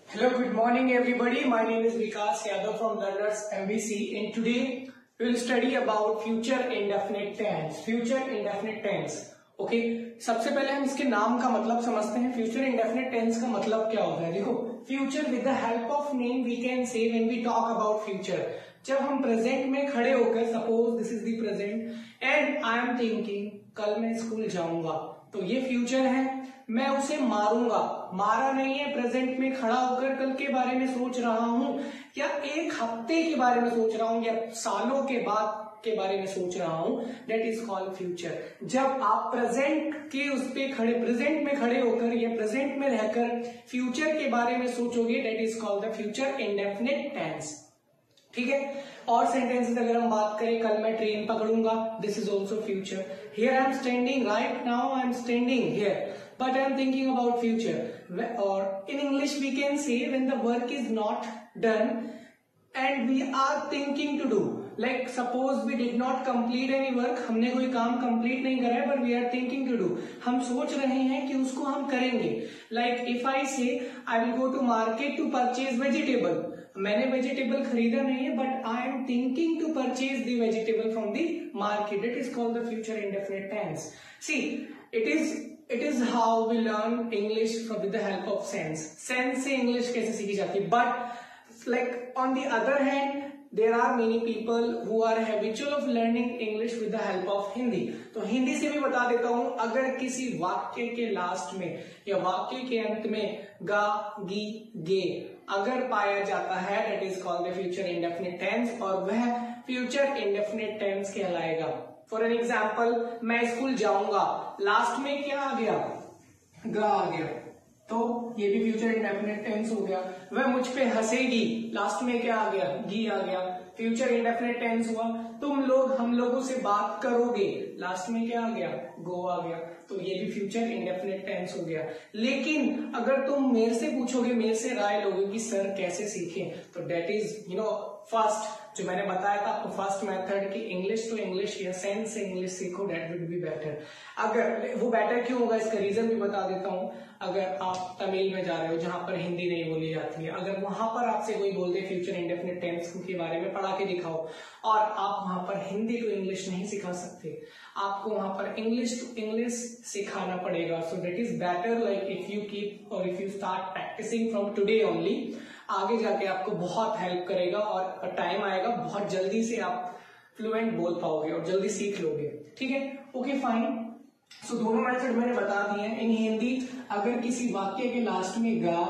Hello, good morning everybody. My name is Vikas Yadav from Learners MVC and today we will study about future indefinite tense. Future indefinite tense. Okay, सबसे पहले हम इसके नाम का मतलब समझते हैं. Future indefinite tense का मतलब क्या होता है? देखो, future with the help of name we can say when we talk about future. जब हम प्रेजेंट में खड़े होकर suppose this is the present and I am thinking कल मैं स्कूल जाऊंगा, तो ये फ्यूचर है. मैं उसे मारूंगा, मारा नहीं है, प्रेजेंट में खड़ा होकर कल के बारे में सोच रहा हूं या एक हफ्ते के बारे में सोच रहा हूं या सालों के बाद के बारे में सोच रहा हूं, दैट इज कॉल्ड फ्यूचर. जब आप प्रेजेंट के उस पे खड़े, प्रेजेंट में खड़े होकर या प्रेजेंट में रहकर फ्यूचर के बारे में सोचोगे, that is called the future indefinite tense. ठीक है. और सेंटेंसेस अगर हम बात करें, कल मैं ट्रेन पकड़ूंगा, this is also future. Here I am standing, right now I am standing here, but I am thinking about future. Or in English we can say when the work is not done and we are thinking to do. Like suppose we did not complete any work, हमने कोई काम complete नहीं करा है, but we are thinking to do. हम सोच रहे हैं कि उसको हम करेंगे. Like if I say I will go to market to purchase vegetable. मैंने वेजिटेबल खरीदा नहीं है, but I am thinking to purchase the vegetable from the market. It is called the future indefinite tense. See, it is how we learn English with the help of sense. Sense से English कैसे सीखी जाती है. But like on the other hand, there are many people who are habitual of learning English with the help of Hindi. तो हिंदी से भी बता देता हूं, अगर किसी वाक्य के लास्ट में या वाक्य के अंत में गा, गी, गे अगर पाया जाता है, that is called the future indefinite tense और वह future indefinite tense कहलाएगा. फॉर एन एग्जाम्पल, मैं स्कूल जाऊंगा, लास्ट में क्या आ गया? गा आ गया, तो ये भी फ्यूचर इंडेफिनिट टेंस हो गया. वह मुझ पे हंसेगी, लास्ट में क्या आ गया? गी आ गया, फ्यूचर इंडेफिनिट टेंस हुआ. तुम लोग हम लोगों से बात करोगे, लास्ट में क्या आ गया? गो आ गया, तो ये भी फ्यूचर इंडेफिनिट टेंस हो गया. लेकिन अगर तुम मेरे से पूछोगे, मेरे से राय लोगे कि सर कैसे सीखें, तो डेट इज फर्स्ट जो मैंने बताया था आपको, फर्स्ट मेथड कि इंग्लिश टू इंग्लिश या सेंस से इंग्लिश सीखो, दैट वुड बी बेटर. अगर वो बेटर क्यों होगा, इसका रीजन भी बता देता हूं. अगर आप तमिल में जा रहे हो जहां पर हिंदी नहीं बोली जाती है, अगर वहां पर आपसे कोई बोलते फ्यूचर इंडेफिनिट टेंस के बारे में पढ़ा के दिखाओ और आप वहां पर हिंदी टू इंग्लिश नहीं सिखा सकते, आपको वहां पर इंग्लिश टू इंग्लिश सिखाना पड़ेगा. So that is better, like if you keep और if you start practicing from today only, आगे जाके आपको बहुत हेल्प करेगा और टाइम आएगा बहुत जल्दी से आप फ्लुएंट बोल पाओगे और जल्दी सीख लोगे. ठीक है, ओके फाइन. सो दोनों मेथड मैंने बता दिए हैं. इन हिंदी अगर किसी वाक्य के लास्ट में गा,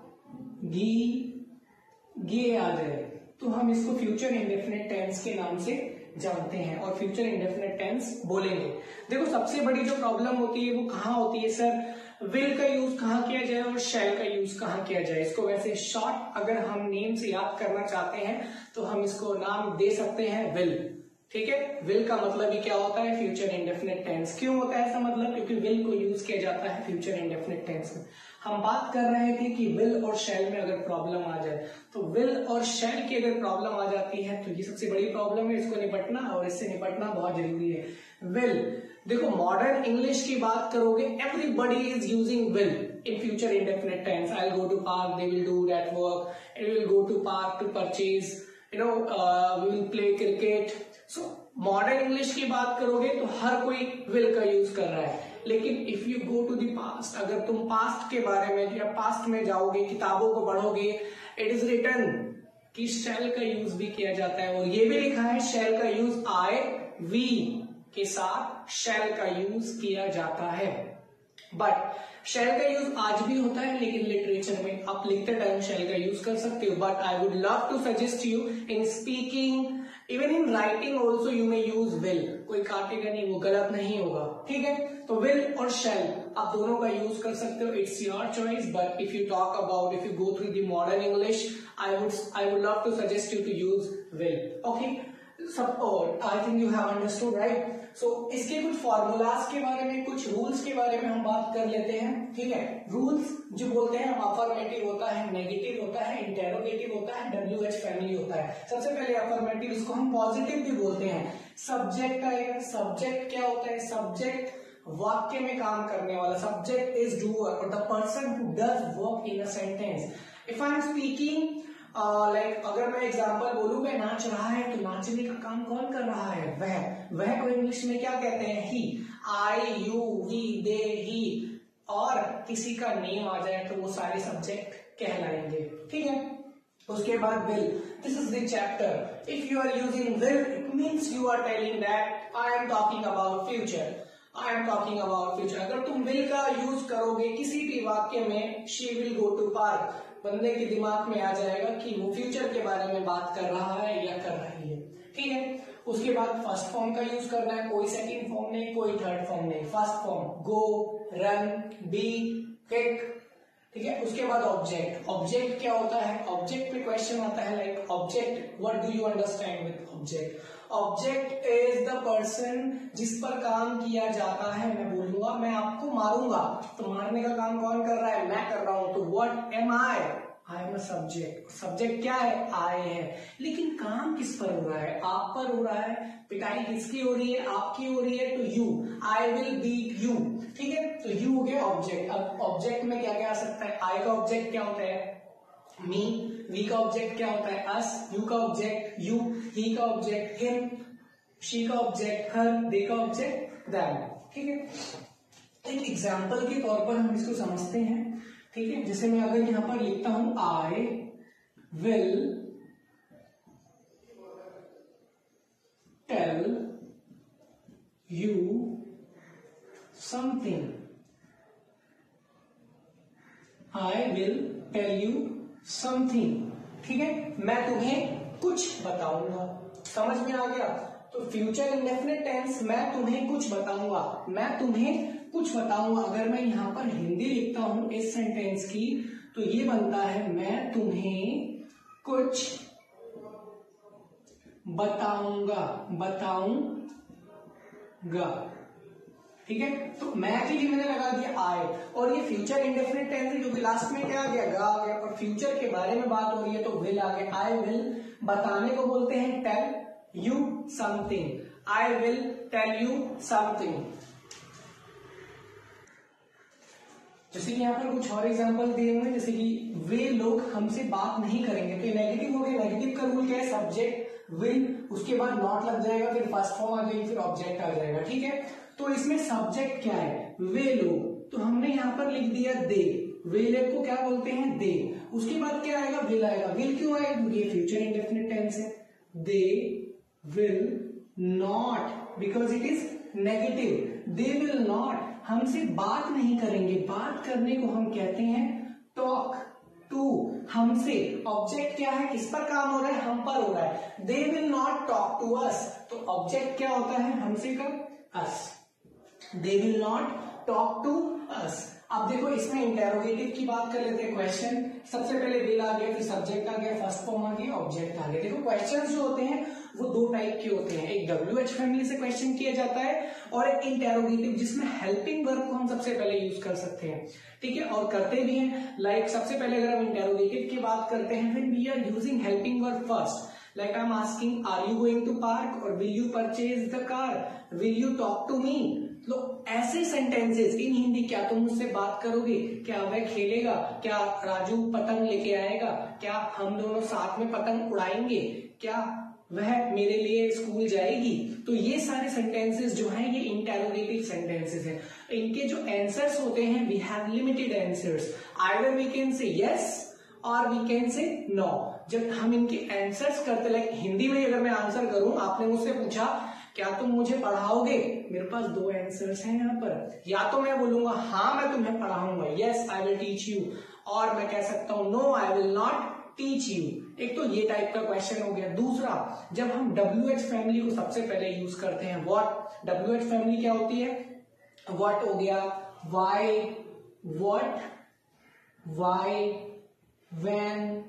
गी, गे आ जाए तो हम इसको फ्यूचर इंडेफिनिट टेंस के नाम से जानते हैं और फ्यूचर इंडेफिनिट टेंस बोलेंगे. देखो, सबसे बड़ी जो प्रॉब्लम होती है वो कहाँ होती है, सर विल का यूज कहाँ किया जाए और शैल का यूज कहाँ किया जाए. इसको वैसे शॉर्ट अगर हम नेम से याद करना चाहते हैं तो हम इसको नाम दे सकते हैं विल. ठीक है, विल का मतलब ही क्या होता है? Future indefinite tense. क्यों होता है ऐसा मतलब? क्योंकि विल को यूज किया जाता है फ्यूचर इंडेफिनिट टेंस में. हम बात कर रहे थे कि विल और शैल में अगर प्रॉब्लम आ जाए, तो विल और शैल की अगर प्रॉब्लम आ जाती है तो ये सबसे बड़ी प्रॉब्लम है. इसको निपटना और इससे निपटना बहुत जरूरी है. विल, देखो मॉडर्न इंग्लिश की बात करोगे, everybody is using will in future indefinite tense. I'll go to park, they will do that work, and we will go to park to purchase, we will play cricket. So modern English की बात करोगे तो हर कोई will का use कर रहा है. लेकिन if you go to the past, अगर तुम past के बारे में या past में जाओगे, किताबों को पढ़ोगे, it is written कि shall का यूज भी किया जाता है और ये भी लिखा है shall का यूज I, we के साथ shall का यूज किया जाता है. बट शैल का यूज आज भी होता है, लेकिन लिटरेचर में आप लिखते टाइम शैल का यूज कर सकते हो. But I would love to suggest you in speaking, even in writing also you may use will. कोई काटेगा नहीं, वो गलत नहीं होगा. ठीक है, तो विल और शैल आप दोनों का यूज कर सकते हो. It's your choice. But if you talk about, if you go through the modern English, I would love to suggest you to use will. Okay, सब और I think you have understood, right. So इसके कुछ formulas के बारे में, कुछ rules के बारे में हम बात कर लेते हैं. ठीक है, रूल्स जो बोलते हैं, अफर्मेटिव होता है, नेगेटिव होता है, इंटेरोगेटिव होता है, WH फैमिली होता है. सबसे पहले अफर्मेटिव, इसको हम पॉजिटिव भी बोलते हैं. सब्जेक्ट आएगा. सब्जेक्ट क्या होता है? सब्जेक्ट वाक्य में काम करने वाला. सब्जेक्ट इज डूअर और the person who does work in a sentence. If I am speaking like अगर मैं एग्जांपल बोलूं वह नाच रहा है, तो नाचने का काम कौन कर रहा है? वह को इंग्लिश में क्या कहते हैं? ही। आई, यू, वी, दे, ही, और किसी का नेम आ जाए तो वो सारे सब्जेक्ट कहलाएंगे। ठीक है, उसके बाद will, this is the chapter. If you are using will, it means you are telling that I am talking about future, I am talking about future. अगर तुम विल का यूज करोगे किसी भी वाक्य में, she will go to park, बंदे के दिमाग में आ जाएगा कि वो फ्यूचर के बारे में बात कर रहा है या कर रही है। ठीक है, उसके बाद फर्स्ट फॉर्म का यूज करना है, कोई सेकंड फॉर्म नहीं, कोई थर्ड फॉर्म नहीं। First form go, run, be, kick. ठीक है, उसके बाद ऑब्जेक्ट। ऑब्जेक्ट क्या होता है? ऑब्जेक्ट पे क्वेश्चन आता है like object, what do you understand with object? Object is the person जिस पर काम किया जाता है। मैं बोलूंगा मैं आपको मारूंगा, तो मारने का काम कौन कर रहा है? मैं कर रहा हूं। तो what am I? I am a subject. Subject क्या है? आई है। लेकिन काम किस पर हो रहा है? आप पर हो रहा है। पिटाई किसकी हो रही है? आपकी हो रही है। तो you, I will beat you. ठीक है, तो यू हो गया ऑब्जेक्ट। अब ऑब्जेक्ट में क्या क्या आ सकता है? आई का ऑब्जेक्ट क्या होता है? मी। वी का ऑब्जेक्ट क्या होता है? अस। यू का ऑब्जेक्ट यू। ही का ऑब्जेक्ट हिम। शी का ऑब्जेक्ट हर। दे का ऑब्जेक्ट देम। ठीक है, एक एग्जाम्पल के तौर पर हम इसको समझते हैं। ठीक है, जैसे मैं अगर यहां पर लिखता हूं I will tell you something, I will tell you something. ठीक है, मैं तुम्हें कुछ बताऊंगा। समझ में आ गया? तो फ्यूचर इंडेफिनिट टेंस, मैं तुम्हें कुछ बताऊंगा, मैं तुम्हें कुछ बताऊंगा। अगर मैं यहां पर हिंदी लिखता हूं इस सेंटेंस की, तो ये बनता है मैं तुम्हें कुछ बताऊंगा, बताऊंगा। ठीक है, तो मैं के लिए मैंने लगा दिया आई, और ये फ्यूचर इंडेफिनिट टेंस है क्योंकि लास्ट में क्या आ गया? गा आ गया, और फ्यूचर के बारे में बात हो रही है तो विल आ गया। आई विल बताने को बोलते हैं tell you something, I will tell you something. जैसे कि यहाँ पर कुछ और एग्जांपल दिए हुए हैं, जैसे कि वे लोग हमसे बात नहीं करेंगे, तो ये नेगेटिव हो गया। नेगेटिव का रूल क्या है? सब्जेक्ट विल, उसके बाद नॉट लग जाएगा, फिर फर्स्ट फॉर्म आ जाएगी, फिर ऑब्जेक्ट आ जाएगा। ठीक है, तो इसमें सब्जेक्ट क्या है? वे लोग, तो हमने यहाँ पर लिख दिया दे। वे लोग को क्या बोलते हैं? दे। उसके बाद क्या आएगा? विल आएगा। विल क्यों आएगा? क्योंकि ये फ्यूचर इंडेफिनिट टेंस है। They will not, because it is negative. They will not, हमसे बात नहीं करेंगे। बात करने को हम कहते हैं टॉक टू। हमसे ऑब्जेक्ट क्या है? किस पर काम हो रहा है? हम पर हो रहा है। They will not talk to us, तो ऑब्जेक्ट क्या होता है? हमसे का us. They will not talk to us. अब देखो इसमें इंटेरोगेटिव की बात कर लेते हैं। क्वेश्चन, सबसे पहले विल आ गया, फिर सब्जेक्ट आ गया, फर्स्ट फॉर्म आ गया, ऑब्जेक्ट आ गया। देखो क्वेश्चन जो होते हैं वो दो टाइप के होते हैं। एक WH फैमिली से क्वेश्चन किया जाता है, और एक इंटेरोगेटिव जिसमें हेल्पिंग वर्ब को हम सबसे पहले यूज कर सकते हैं। ठीक है, और करते भी हैं। लाइक सबसे पहले अगर हम इंटेरोगेटिव की बात करते हैं, when we are using helping verb first, like I'm asking, are you going to park, or will you purchase the car, will you talk to me? तो ऐसे सेंटेंसेस इन हिंदी, क्या तुम मुझसे बात करोगे? क्या वह खेलेगा? क्या राजू पतंग लेके आएगा? क्या हम दोनों साथ में पतंग उड़ाएंगे? क्या वह मेरे लिए स्कूल जाएगी? तो ये सारे सेंटेंसेस जो हैं ये इंटेरोगेटिव सेंटेंसेस हैं। इनके जो आंसर्स होते हैं, we have limited answers. Either we can say yes or we can say no. जब हम इनके आंसर्स करते, लाइक हिंदी में अगर मैं आंसर करूं, आपने मुझसे पूछा क्या तुम मुझे पढ़ाओगे, मेरे पास दो आंसर्स हैं यहाँ पर। या तो मैं बोलूंगा हाँ मैं तुम्हें पढ़ाऊंगा, yes I will teach you, और मैं कह सकता हूं no I will not teach you. एक तो ये टाइप का क्वेश्चन हो गया। दूसरा, जब हम WH फैमिली को सबसे पहले यूज करते हैं, व्हाट। WH फैमिली क्या होती है? व्हाट हो गया, वाई, व्हाट, वाई, व्हेन,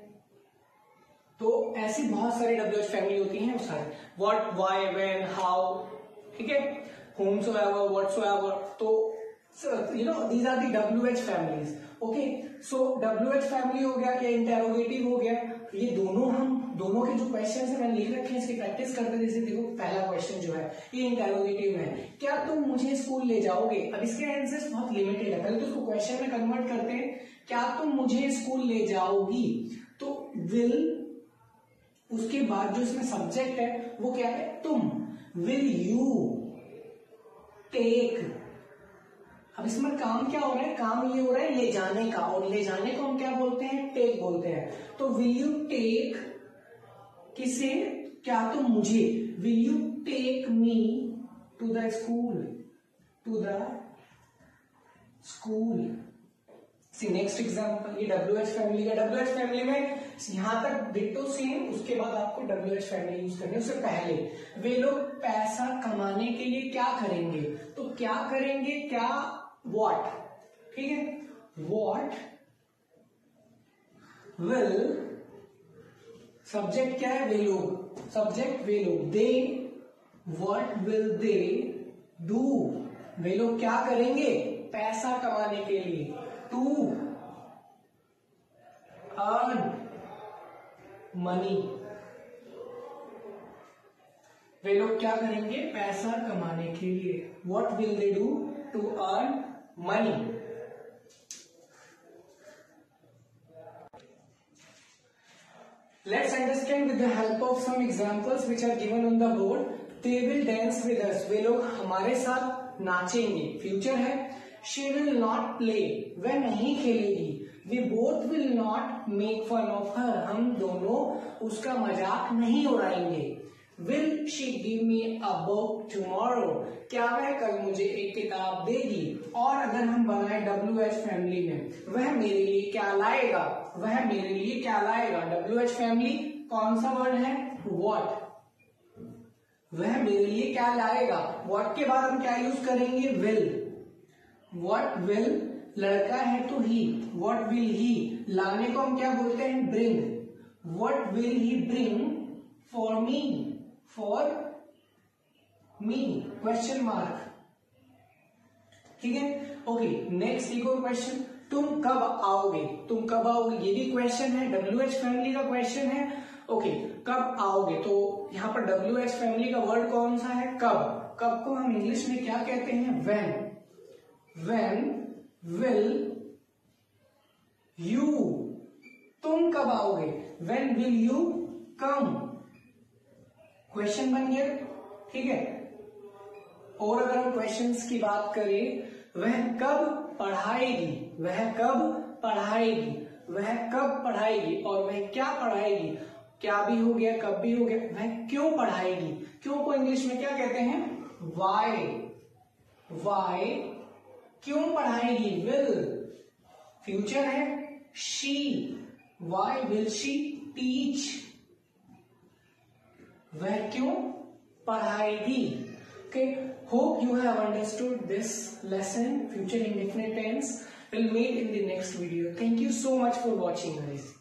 तो ऐसी बहुत सारी WH फैमिली होती हैं। वो सारे व्हाट, वाई, व्हेन, हाउ, ठीक है, whomsoever, whatsoever, तो you know these are the WH families. Okay, so WH family हो गया, या इंटेरोगेटिव हो गया। ये दोनों के जो क्वेश्चन है मैंने लिख रखे हैं, इसकी प्रैक्टिस करते हैं। जैसे देखो पहला क्वेश्चन जो है ये इंटेरोगेटिव है, क्या तुम मुझे स्कूल ले जाओगे? अब इसके आंसर्स बहुत लिमिटेड है, पहले तो इसको क्वेश्चन में कन्वर्ट करते हैं। क्या तुम मुझे स्कूल ले जाओगी, तो विल, उसके बाद जो इसमें सब्जेक्ट है वो क्या है, तुम। विल यू टेक, अब इसमें काम क्या हो रहा है, काम ये हो रहा है ले जाने का, और ले जाने को हम क्या बोलते हैं, टेक बोलते हैं। तो विल यू टेक किसे, क्या तुम मुझे, will you take me to the school, to the school. See next example, ये WH फैमिली का, WH फैमिली में यहां तक डिट्टो सेम, उसके बाद आपको WH फैमिली यूज करनी है। उससे पहले वे लोग पैसा कमाने के लिए क्या करेंगे, तो क्या करेंगे, क्या, व्हाट, ठीक है, व्हाट विल, सब्जेक्ट क्या है, वे लोग, सब्जेक्ट वे लोग, they, what will they do, वे लोग क्या करेंगे पैसा कमाने के लिए, टू अर्न मनी, वे लोग क्या करेंगे पैसा कमाने के लिए, what will they do to earn money. Let's understand with the help of some examples which are given on the board. They will dance with us. वे लोग हमारे साथ नाचेंगे, फ्यूचर है। She will not play, वह नहीं खेलेगी। We both will not make fun of her, हम दोनों उसका मजाक नहीं उड़ाएंगे। Will she give me a book tomorrow, क्या वह कल मुझे एक किताब देगी। और अगर हम बनाए WH फैमिली में, वह मेरे लिए क्या लाएगा, वह मेरे लिए क्या लाएगा। WH फैमिली कौन सा वर्ड है, what, वह मेरे लिए क्या लाएगा। what के बाद हम क्या यूज करेंगे, will, what will, लड़का है तो he, what will he, लाने को हम क्या बोलते हैं, bring, what will he bring for me, for me, question mark, ठीक है। ओके, नेक्स्ट एक और क्वेश्चन, तुम कब आओगे, तुम कब आओगे, ये भी क्वेश्चन है, WH फैमिली का क्वेश्चन है। ओके, कब आओगे, तो यहाँ पर WH फैमिली का वर्ड कौन सा है, कब। कब को हम इंग्लिश में क्या कहते हैं, when, when will you, तुम कब आओगे, when will you come, question बन गया, ठीक है। और अगर हम क्वेश्चंस की बात करें, वह कब पढ़ाएगी, वह कब पढ़ाएगी, वह कब पढ़ाएगी, और वह क्या पढ़ाएगी, क्या भी हो गया, कब भी हो गया। वह क्यों पढ़ाएगी, क्यों को इंग्लिश में क्या कहते हैं, वाई, वाई क्यों पढ़ाएगी, विल, फ्यूचर है, she, why will she teach, वह क्यों पढ़ाएगी। Okay, hope you have understood this lesson, future indefinite tense. We'll meet in the next video. Thank you so much for watching, guys.